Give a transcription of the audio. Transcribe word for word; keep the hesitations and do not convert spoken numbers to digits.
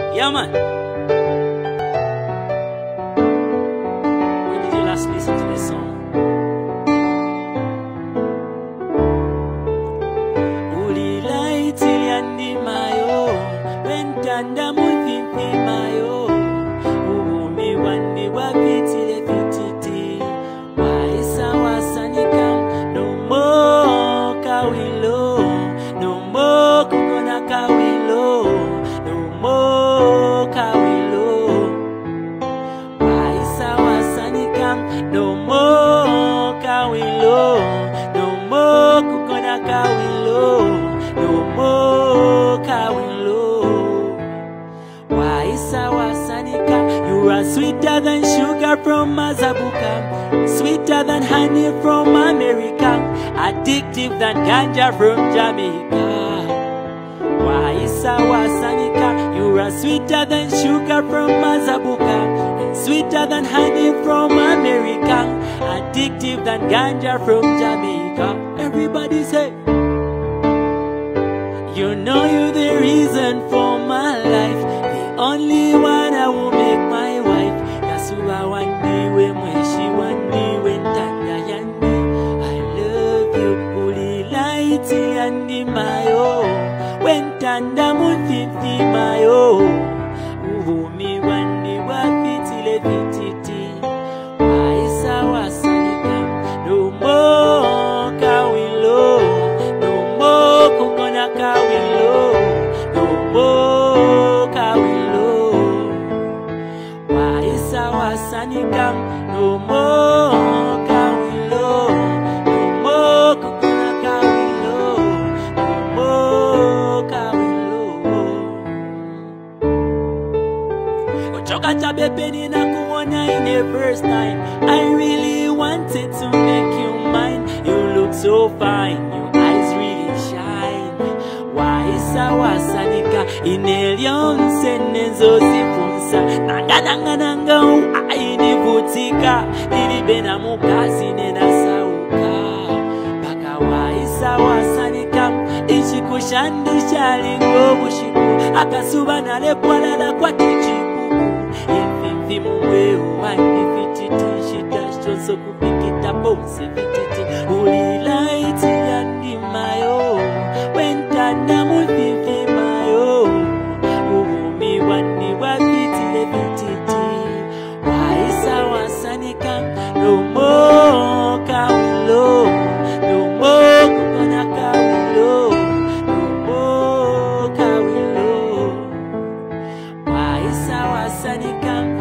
Yeah, man. When did you last listen to this song? Ulilaiti yandi mayo, wentanda mufifi mayo. Umi wandi wapitile fititi, waisa wasanika. No more kawilo, no more kukona kawilo, no more kawilo. Waisa wasanika, no more kawilo, no more kukona kawilo, no more kawilo. Waisa wasanika, you are sweeter than sugar from Mazabuka, sweeter than honey from America, addictive than ganja from Jamaica. Waisa wasanika, you are sweeter than sugar from Mazabuka, sweeter than honey from America, addictive than ganja from Jamaica. Everybody say, you know you're the reason for my life, the only one I will make my wife. Yasuwa wandi we mweshi wandi we ntanda yandi. I love you, ulilaiti yandi mayo, wentanda mufifi mayo. Uvumi wandi wapitile fititi, waisa wasanika. No more kawilo, no more kukona kawilo, no more kawilo. Waisa wasanika, no more kawilo, no more kukona kawilo, no more kawilo. Kuchoka chabepeni na kuona in the first time, I really wanted to make you mine. You look so fine, your eyes really shine. Waisa wasanika, inelionse nezo zifunsa. Nanga nanga nanga u aini vutika, nilibena mukazi nena sauka. Baka waisa wasanika, ishikushandisha lingo bushiku, akasuba nale kwalala kwa tichikuku. Yemfimfi muwe uwani fititi, shita shonso kupikita ponse fititi. Ulilaiti yandi mayo, wentanda mufifi mayo. Uvumi wandi wapitile fititi, waisa wasanika. No more kawilo, no more kukona kawilo, no more kawilo. Waisa wasanika.